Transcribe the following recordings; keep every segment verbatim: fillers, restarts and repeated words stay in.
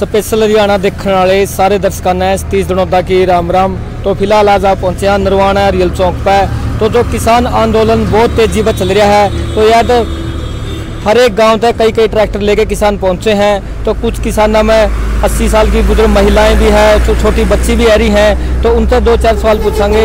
Special Haryana देखने वाले सारे दर्शकों ने तीस दिनों तक की राम राम। तो फिलहाल आज आप पहुंचे हैं नरवाना रियल चौक पर। तो जो किसान आंदोलन बहुत तेजी पर चल रहा है, तो याद हर एक गांव तक कई कई ट्रैक्टर लेके किसान पहुंचे हैं। तो कुछ किसानों में अस्सी साल की बुजुर्ग महिलाएं भी हैं, तो छोटी बच्ची भी आ रही हैं। तो उनसे दो चार सवाल पूछेंगे।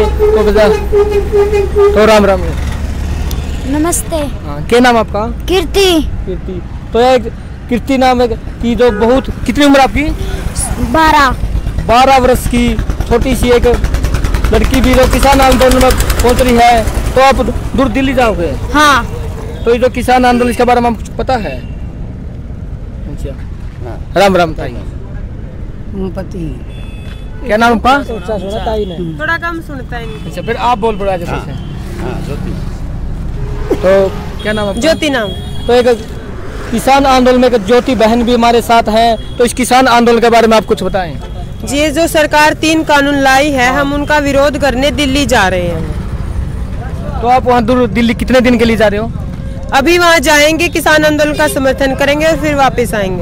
तो, तो राम राम नमस्ते। हाँ, क्या नाम आपका? कीर्ति। कीर्ति। तो एक कीर्ति नाम की जो बहुत, कितनी उम्र आपकी? बारह बारह वर्ष की छोटी सी एक लड़की भी जो किसान आंदोलन में पहुंच रही है। तो आप दूर दिल्ली जाओगे? हाँ। तो ये जो किसान आंदोलन इसके बारे में आपको पता है? अच्छा, राम राम ताई। पति क्या नाम आपका? थोड़ा कम सुनता है। अच्छा, फिर आप बोल पड़ा जैसे। हाँ, ज्योति। तो क्या नाम आपका? ज्योति नाम। तो एक किसान आंदोलन में एक ज्योति बहन भी हमारे साथ हैं। तो इस किसान आंदोलन के बारे में आप कुछ बताएं। जी, जो सरकार तीन कानून लाई है, हम उनका विरोध करने दिल्ली जा रहे हैं। तो आप वहाँ दूर दिल्ली कितने दिन के लिए जा रहे हो? अभी वहाँ जाएंगे, किसान आंदोलन का समर्थन करेंगे और फिर वापस आएंगे।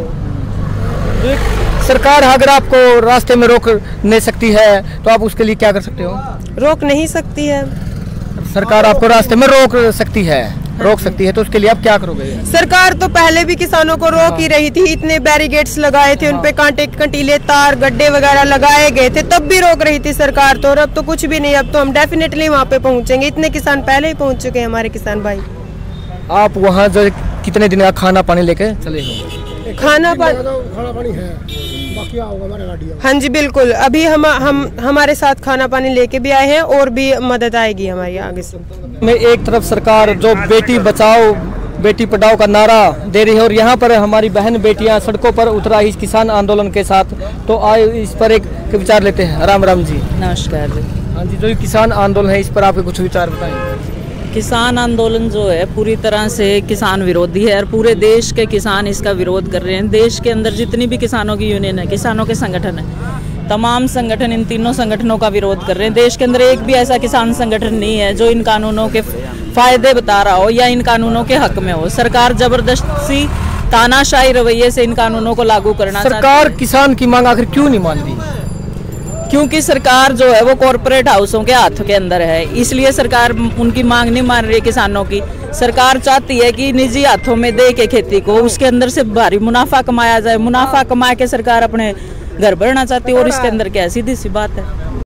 तो सरकार अगर आपको रास्ते में रोक नहीं सकती है, तो आप उसके लिए क्या कर सकते हो? रोक नहीं सकती है सरकार आपको रास्ते में रोक सकती है, रोक सकती है, तो उसके लिए आप क्या करोगे? सरकार तो पहले भी किसानों को रोक ही रही थी। इतने बैरिकेड्स लगाए थे, उनपे कांटे कंटीले तार गड्ढे वगैरह लगाए गए थे, तब भी रोक रही थी सरकार। तो और अब तो कुछ भी नहीं, अब तो हम डेफिनेटली वहाँ पे पहुँचेंगे। इतने किसान पहले ही पहुँच चुके हैं, हमारे किसान भाई। आप वहाँ जो कितने दिन का खाना पानी लेके चले हो? खाना पानी खाना पानी है, बाकी आओगे हमारे गाड़ी। हाँ जी बिल्कुल, अभी हम हम हमारे साथ खाना पानी लेके भी आए हैं और भी मदद आएगी हमारी आगे से। में एक तरफ सरकार जो बेटी बचाओ बेटी पढ़ाओ का नारा दे रही है, और यहाँ पर हमारी बहन बेटियाँ सड़कों पर उतरा इस किसान आंदोलन के साथ। तो आए इस पर एक विचार लेते हैं। राम राम जी। नमस्कार जी। हाँ जी, जो ये किसान आंदोलन है, इस पर आपके कुछ विचार बताएं। किसान आंदोलन जो है पूरी तरह से किसान विरोधी है और पूरे देश के किसान इसका विरोध कर रहे हैं। देश के अंदर जितनी भी किसानों की यूनियन है, किसानों के संगठन है, तमाम संगठन इन तीनों संगठनों का विरोध कर रहे हैं। देश के अंदर एक भी ऐसा किसान संगठन नहीं है जो इन कानूनों के फायदे बता रहा हो या इन कानूनों के हक में हो। सरकार जबरदस्ती तानाशाही रवैये से इन कानूनों को लागू करना चाहती है। सरकार किसान की मांग आखिर क्यों नहीं मान रही? क्योंकि सरकार जो है वो कॉरपोरेट हाउसों के हाथ के अंदर है, इसलिए सरकार उनकी मांग नहीं मान रही है किसानों की। सरकार चाहती है कि निजी हाथों में दे के खेती को, उसके अंदर से भारी मुनाफा कमाया जाए। मुनाफा कमा के सरकार अपने घर भरना चाहती है, और इसके अंदर क्या सीधी सी बात है।